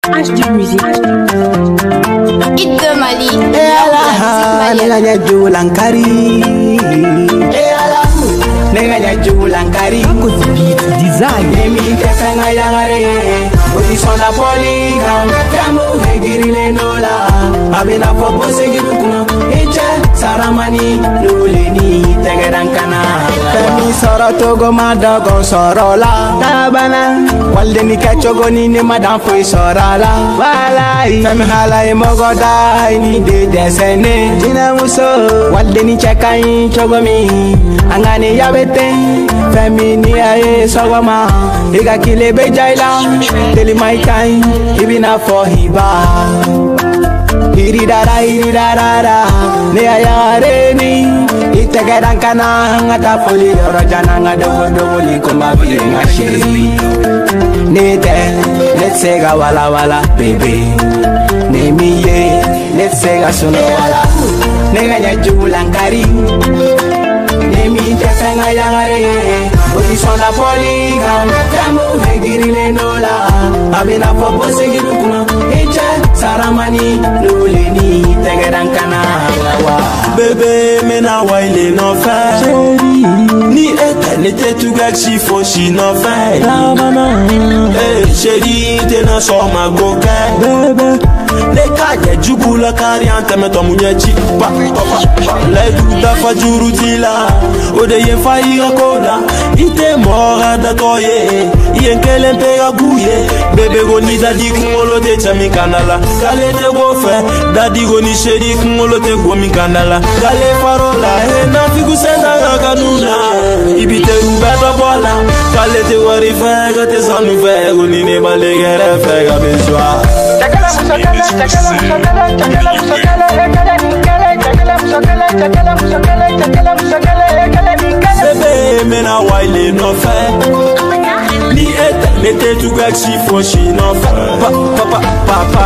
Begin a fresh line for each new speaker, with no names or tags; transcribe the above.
HD Music.
Hit de Mali.
Nenganya Julankari. Nenganya Julankari.
Design.
Nemi kefenga yangare. Position la polygam. Kamu hegirile nola. Abina popo segirukuna. Eche saramani luleni tegerankana. Kami soro togo madago sorola. Tabana. Waldeni kachogo ni ne madam foi sorala. Walai. Femi halai mogoda ni de desene. Tina muso. Waldeni chekai chogo mi. Angani yabete. Femi ni aye sogoma. Iga kile bejaila. Teli maikai. Ibina for hiba. Iridara ne ayareni itegedankana ngata poli rojana ngadogo likoma birenga shiri nete let's sega wala baby nemiye let's sega suno wala nenganya Julankari nemi tefenga yangare position la polygam kamu hegirile nola abina popo segirukuna eche saramani luleni tegerankana wa
bébé mena waile no fa ni eternité tu gaxi fo shi no fa eh chérie te na so ma goke bébé le kaje jubula kari ante meto munyechi pa le du da fajuru tila ode ye fa irakola ite mora da toye yenkele mpega guye bébé goni dadi kumolo te chami kanala kale te go fe dadi goni sheri kumolo te go mi kanala kale farola na figu senda kanuna ibite ubeta bola kale te wari fe te sanu fe goni ne balegere fe ga bezwa bébé mena waile no fe ni eternité tu gaxi fo shi no fa papa